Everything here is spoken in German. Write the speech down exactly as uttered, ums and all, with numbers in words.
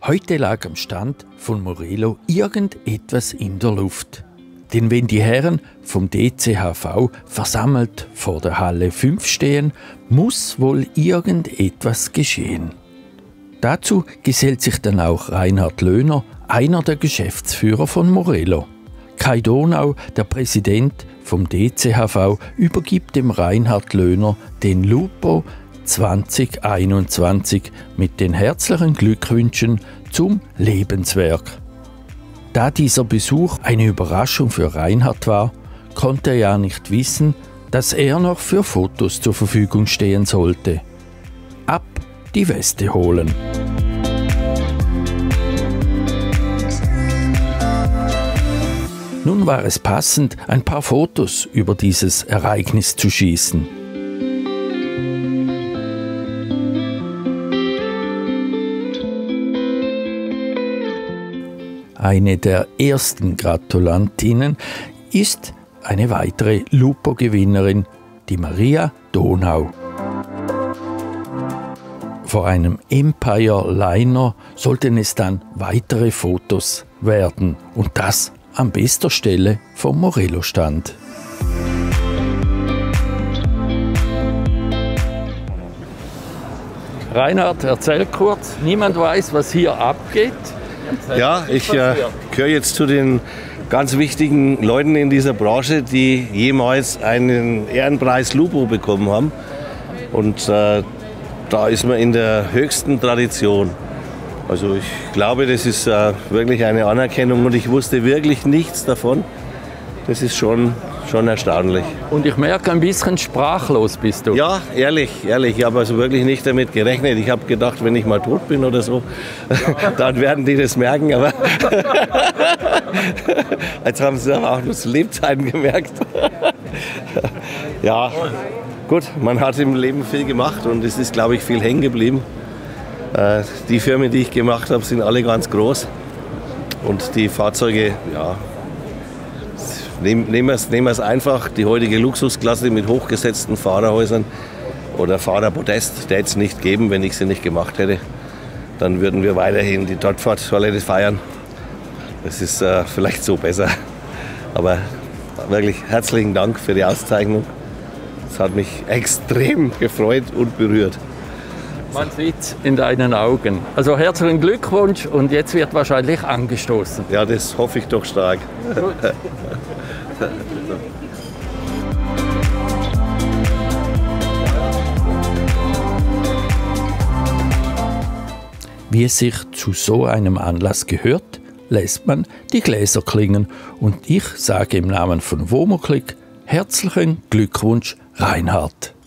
Heute lag am Stand von Morelo irgendetwas in der Luft. Denn wenn die Herren vom D C H V versammelt vor der Halle fünf stehen, muss wohl irgendetwas geschehen. Dazu gesellt sich dann auch Reinhard Löhner, einer der Geschäftsführer von Morelo. Kai Donau, der Präsident vom D C H V, übergibt dem Reinhard Löhner den Lupo zwanzig einundzwanzig mit den herzlichen Glückwünschen zum Lebenswerk. Da dieser Besuch eine Überraschung für Reinhard war, konnte er ja nicht wissen, dass er noch für Fotos zur Verfügung stehen sollte. Ab die Weste holen! Nun war es passend, ein paar Fotos über dieses Ereignis zu schießen. Eine der ersten Gratulantinnen ist eine weitere Lupo-Gewinnerin, die Maria Donau. Vor einem Empire Liner sollten es dann weitere Fotos werden und das an bester Stelle vom Morelo-Stand. Reinhard, erzähl kurz, niemand weiß, was hier abgeht. Ja, ich äh, gehöre jetzt zu den ganz wichtigen Leuten in dieser Branche, die jemals einen Ehrenpreis Lupo bekommen haben. Und äh, da ist man in der höchsten Tradition. Also ich glaube, das ist äh, wirklich eine Anerkennung und ich wusste wirklich nichts davon. Das ist schon, schon erstaunlich. Und ich merke, ein bisschen sprachlos bist du. Ja, ehrlich, ehrlich. Ich habe also wirklich nicht damit gerechnet. Ich habe gedacht, wenn ich mal tot bin oder so, dann werden die das merken. Aber jetzt haben sie auch nur Lebzeiten gemerkt. Ja, gut, man hat im Leben viel gemacht und es ist, glaube ich, viel hängen geblieben. Die Firmen, die ich gemacht habe, sind alle ganz groß. Und die Fahrzeuge, ja, nehmen wir es nehmen wir es einfach. Die heutige Luxusklasse mit hochgesetzten Fahrerhäusern oder Fahrerpodest, der es nicht geben, wenn ich sie nicht gemacht hätte. Dann würden wir weiterhin die Tortfahrt-Toilette feiern. Das ist äh, vielleicht so besser. Aber wirklich herzlichen Dank für die Auszeichnung. Es hat mich extrem gefreut und berührt. Man sieht es in deinen Augen. Also herzlichen Glückwunsch und jetzt wird wahrscheinlich angestoßen. Ja, das hoffe ich doch stark. Wie es sich zu so einem Anlass gehört, lässt man die Gläser klingen und ich sage im Namen von Womoclick herzlichen Glückwunsch, Reinhard.